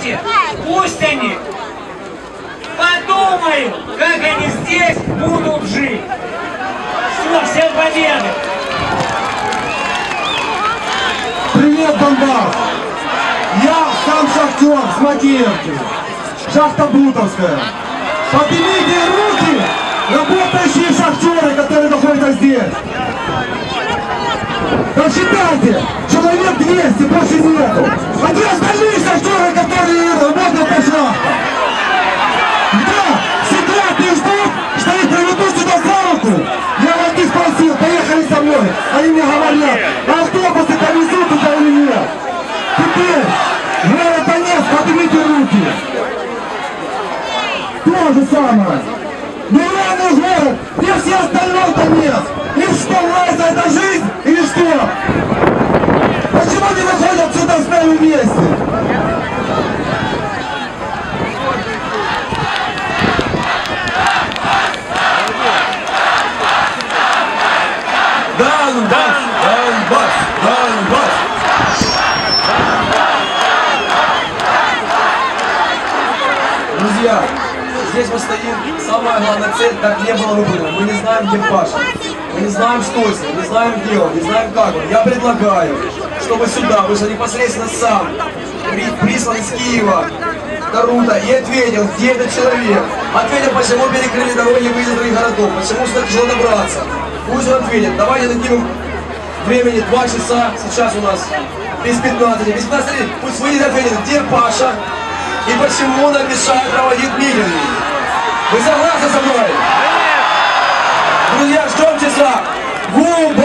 Позвольте, пусть они подумают, как они здесь будут жить. Все, всем победы! Привет, Донбасс! Я сам шахтер с Макеевки, шахта Бутовская. Поднимите руки, работающие шахтеры, которые находятся здесь. Посчитайте, человек 200, больше нету. А где остальные шахтеры, которые работают на шахтах? Да, сидят и ждут, что их приведут сюда за руку. Я вас не спросил, поехали со мной. Они мне говорят, автобусы повезут туда или нет. Теперь, город Донецк, поднимите руки. То же самое. Миллионный город, где все остальные Донецк. Им что, нравится эта жизнь или что? Почему не выходят сюда с нами вместе? Донбасс! Донбасс! Донбасс! Друзья, здесь мы стоим, самая главная цель, как не было выбора. Мы не знаем, где Паша, мы не знаем, что с ним, не знаем, где он, не знаем, как он. Я предлагаю, чтобы сюда вышел непосредственно сам, прислан из Киева, Тарута, и ответил, где этот человек. Ответил, почему перекрыли дороги выезд из других городов, почему сюда тяжело добраться. Пусть он ответит. Давайте дадим времени 2 часа, сейчас у нас без 15. Без 15, пусть выйдет и ответит, где Паша и почему нам мешает проводить митинги. Вы согласны со мной? Друзья, ждем часа.